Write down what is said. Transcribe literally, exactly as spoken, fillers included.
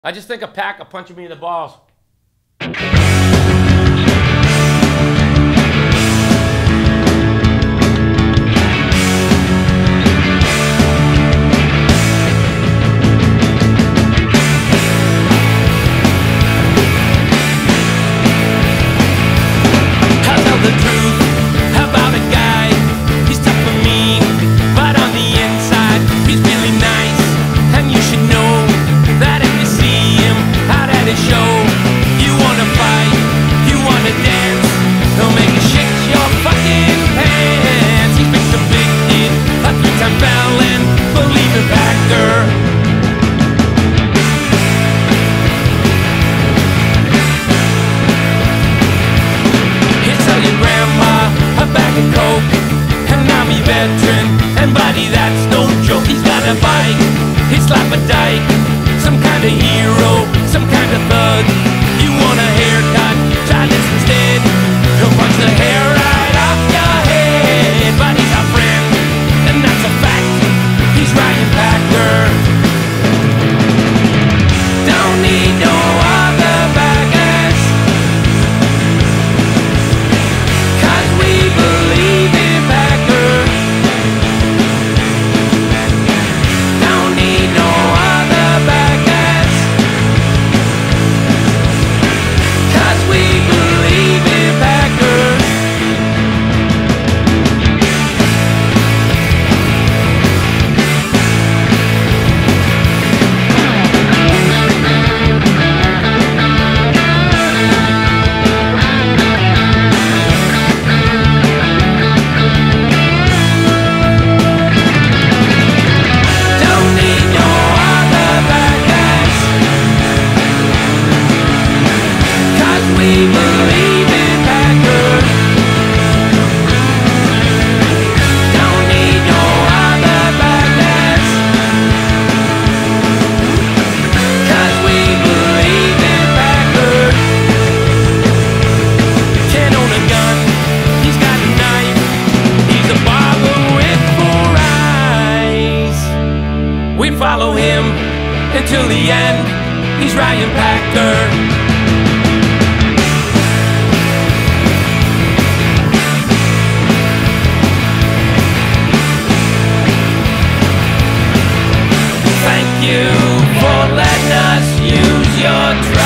I just think a pack of punching me in the balls. And buddy, that's no joke. He's got a bike, he's slap a dike, some kind of hero, some kind of thug. You want a haircut? Try this instead. He'll punch the hair right off your head. But he's our friend, and that's a fact. He's Ryan Packer. Don't need no other baggers, 'cause we believe in Packer. We follow him until the end. He's Ryan Packer. Thank you for letting us use your truck.